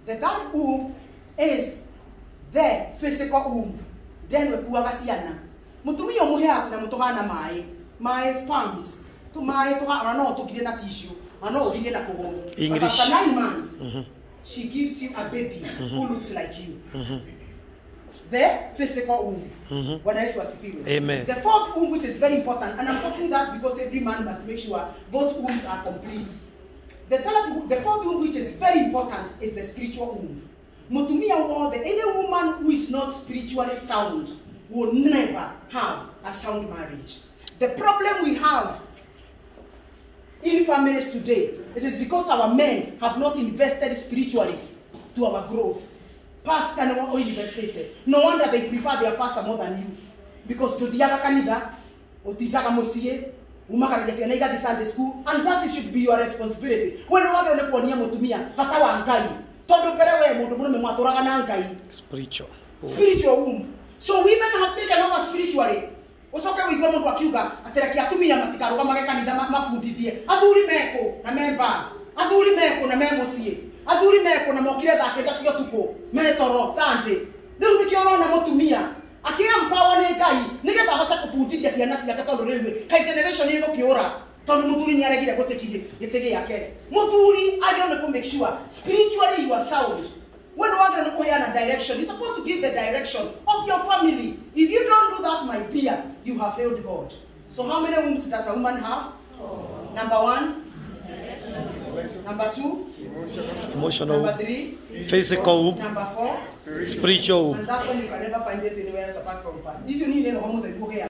The third womb is the physical womb. Then we kuagasiana. Mutumia muhea na mutohana my sperms. To my to ano to give na tissue. Ano give na kogo. English. After 9 months, she gives you a baby who looks like you. The physical womb. When I was feeling. Amen. The fourth womb, which is very important, and I'm talking that because every man must make sure those wombs are complete. The fourth womb, which is very important, is the spiritual womb. Mutumia war, any woman who is not spiritually sound will never have a sound marriage. The problem we have in families today, it is because our men have not invested spiritually to our growth. Pastor no invested. No wonder they prefer their pastor more than you. Because to the other kanida, or the Jagamosie, Umaka Sunday school, and that should be your responsibility. When you are going to Mutumia, Fatawa and Kai. Spiritual womb. So women have taken over spiritually. Osoka we go to Akuga, aterakia tumia matika roga marekani mafundithie. Athuri meko na memba. Athuri meko na memosie. Athuri meko na mokire thake gacio tuko. Metoro sante. Riu nikiona na mutumia. Akia empower ne Ngai, nigetha hota kufundithia ciana ciake tondu riu kai generation ino kiura. Tondu muthuri ni aregire gutekirie gitege yake. Muthuri agirone to make sure spiritually you are sound. When you are going to a direction, you're supposed to give the direction of your family. If you don't do that, my dear, you have failed God. So how many wombs does a woman have? Oh. Number 1. Number 2. Emotional. Number 3. Physical womb. Number 4. Spiritual womb. And that one you can never find it anywhere else apart from that. If you need any homework, then go here.